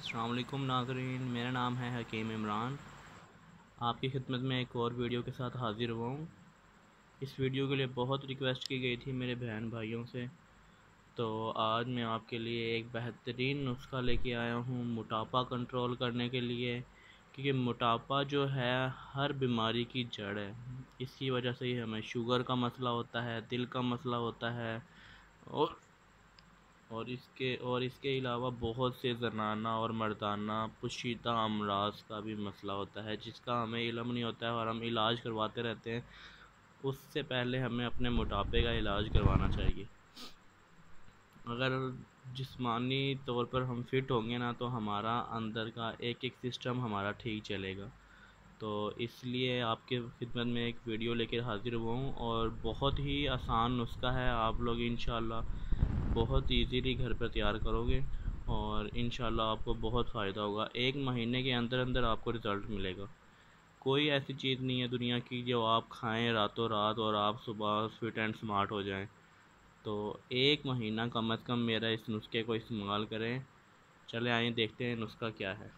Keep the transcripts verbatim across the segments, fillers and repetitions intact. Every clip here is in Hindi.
अस्सलाम वालेकुम नाज़रीन, मेरा नाम है हकीम इमरान। आपकी खिदमत में एक और वीडियो के साथ हाज़िर हुआ हूँ। इस वीडियो के लिए बहुत रिक्वेस्ट की गई थी मेरे बहन भाइयों से, तो आज मैं आपके लिए एक बेहतरीन नुस्खा लेके आया हूँ मोटापा कंट्रोल करने के लिए। क्योंकि मोटापा जो है हर बीमारी की जड़ है। इसी वजह से ही हमें शुगर का मसला होता है, दिल का मसला होता है और और इसके और इसके अलावा बहुत से ज़नाना और मर्दाना पोशीदा अमराज का भी मसला होता है, जिसका हमें इल्म नहीं होता है और हम इलाज करवाते रहते हैं। उससे पहले हमें अपने मोटापे का इलाज करवाना चाहिए। अगर जिस्मानी तौर पर हम फिट होंगे ना, तो हमारा अंदर का एक एक सिस्टम हमारा ठीक चलेगा। तो इसलिए आपके खिदमत में एक वीडियो लेकर हाज़िर हुआ हूँ और बहुत ही आसान नुस्खा है। आप लोग इंशाल्लाह बहुत इजीली घर पर तैयार करोगे और इंशाल्लाह आपको बहुत फ़ायदा होगा। एक महीने के अंदर अंदर आपको रिज़ल्ट मिलेगा। कोई ऐसी चीज़ नहीं है दुनिया की जो आप खाएं रातों रात और आप सुबह फिट एंड स्मार्ट हो जाएं। तो एक महीना कम अज़ कम मेरा इस नुस्खे को इस्तेमाल करें। चले आइए देखते हैं नुस्खा क्या है।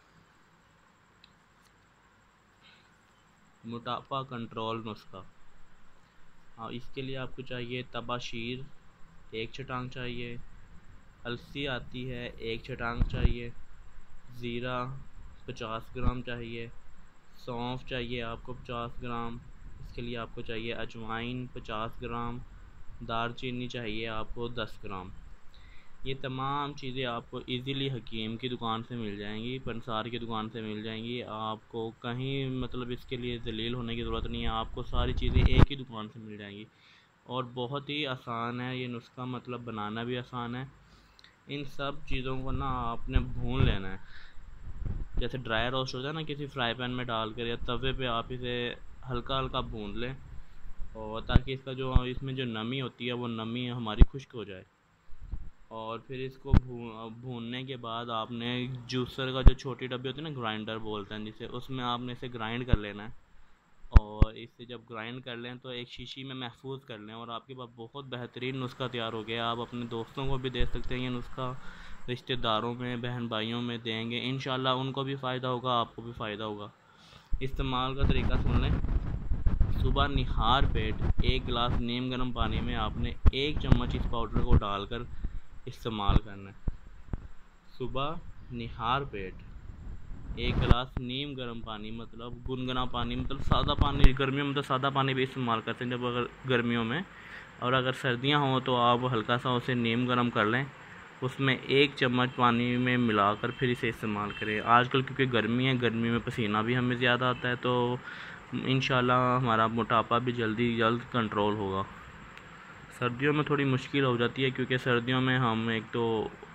मोटापा कंट्रोल नुस्खा। हाँ, इसके लिए आपको चाहिए तबाशीर, एक छटांग चाहिए। अलसी आती है, एक छटांग चाहिए। ज़ीरा पचास ग्राम चाहिए। सौंफ चाहिए आपको पचास ग्राम। इसके लिए आपको चाहिए अजवाइन पचास ग्राम। दालचीनी चाहिए आपको दस ग्राम। ये तमाम चीज़ें आपको इजीली हकीम की दुकान से मिल जाएंगी, पंसार की दुकान से मिल जाएंगी। आपको कहीं मतलब इसके लिए जलील होने की ज़रूरत नहीं है, आपको सारी चीज़ें एक ही दुकान से मिल जाएंगी। और बहुत ही आसान है ये नुस्खा, मतलब बनाना भी आसान है। इन सब चीज़ों को ना आपने भून लेना है, जैसे ड्राई रोस्ट होता है ना, किसी फ्राई पैन में डाल कर या तवे पे आप इसे हल्का हल्का भून लें, और ताकि इसका जो इसमें जो नमी होती है वो नमी हमारी खुश्क हो जाए। और फिर इसको भून भूनने के बाद आपने जूसर का जो छोटी डब्बी होती है ना, ग्राइंडर बोलते हैं जिसे, उसमें आपने इसे ग्राइंड कर लेना है। और इसे जब ग्राइंड कर लें तो एक शीशी में महफूज कर लें और आपके पास बहुत बेहतरीन नुस्खा तैयार हो गया। आप अपने दोस्तों को भी दे सकते हैं ये नुस्खा, रिश्तेदारों में, बहन भाइयों में देंगे, इंशाल्लाह उनको भी फ़ायदा होगा, आपको भी फ़ायदा होगा। इस्तेमाल का तरीका सुन लें। सुबह निहार पेट एक गिलास नीम गर्म पानी में आपने एक चम्मच इस पाउडर को डालकर इस्तेमाल करना है। सुबह निहार पेट एक गिलास नीम गर्म पानी, मतलब गुनगुना पानी, मतलब सादा पानी। गर्मियों में तो सादा पानी भी इस्तेमाल करते हैं जब अगर गर्मियों में, और अगर सर्दियां हों तो आप हल्का सा उसे नीम गर्म कर लें, उसमें एक चम्मच पानी में मिलाकर फिर इसे इस्तेमाल करें। आजकल क्योंकि गर्मी है, गर्मी में पसीना भी हमें ज़्यादा आता है, तो इंशाल्लाह हमारा मोटापा भी जल्दी जल्द कंट्रोल होगा। सर्दियों में थोड़ी मुश्किल हो जाती है, क्योंकि सर्दियों में हम एक तो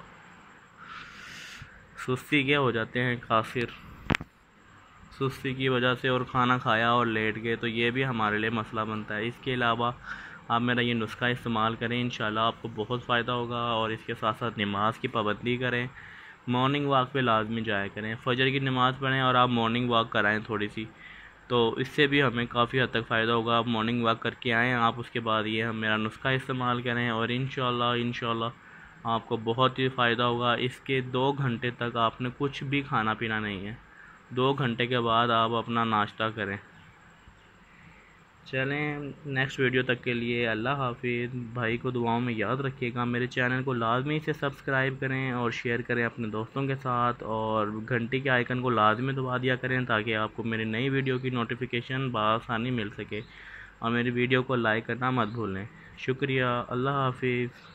सुस्ती के हो जाते हैं, काफिर सुस्ती की वजह से, और खाना खाया और लेट गए, तो ये भी हमारे लिए मसला बनता है। इसके अलावा आप मेरा ये नुस्खा इस्तेमाल करें, इंशाल्लाह आपको बहुत फ़ायदा होगा। और इसके साथ साथ नमाज की पाबंदी करें, मॉर्निंग वॉक पे लाजमी जाया करें, फजर की नमाज़ पढ़ें और आप मॉर्निंग वॉक कराएं थोड़ी सी, तो इससे भी हमें काफ़ी हद तक फ़ायदा होगा। आप मॉर्निंग वॉक करके आएँ आप, उसके बाद ये हम मेरा नुस्खा इस्तेमाल करें और इंशाल्लाह इंशाल्लाह आपको बहुत ही फ़ायदा होगा। इसके दो घंटे तक आपने कुछ भी खाना पीना नहीं है। दो घंटे के बाद आप अपना नाश्ता करें। चलें, नेक्स्ट वीडियो तक के लिए अल्लाह हाफिज़। भाई को दुआओं में याद रखिएगा। मेरे चैनल को लाजमी से सब्सक्राइब करें और शेयर करें अपने दोस्तों के साथ, और घंटी के आइकन को लाजमी दबा दिया करें ताकि आपको मेरी नई वीडियो की नोटिफिकेशन बआसानी मिल सके। और मेरी वीडियो को लाइक करना मत भूलें। शुक्रिया, अल्लाह हाफिज़।